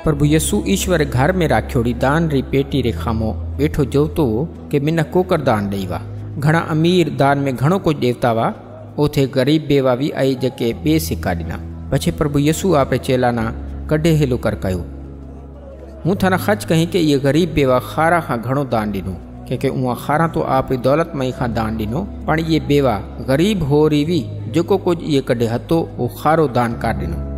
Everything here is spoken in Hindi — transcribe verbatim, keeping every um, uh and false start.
प्रभु यसु ईश्वर घर में राख्योड़ी दान री पेटी रे खामो बैठो जोतो के मिन कोकर दान ॾेई वा। घणा अमीर दान में घणो कुछ देवता वा, ओथे गरीब बेवा भी आई जके बे सिक्का ॾिना। पछे प्रभु यसु आपे चेलाना कढे हेलो कर कयो, हूँ थाना खच कहीं के ये गरीब बेवा खारा खां घणो दान ॾिनो, क्योंकि उहा खारा तो आप दौलतमई खां दान ॾिनो, पण ये बेवा गरीब हो रीवी जेको कुछ ये कढे हतो वो खारो दान कर ॾिनो।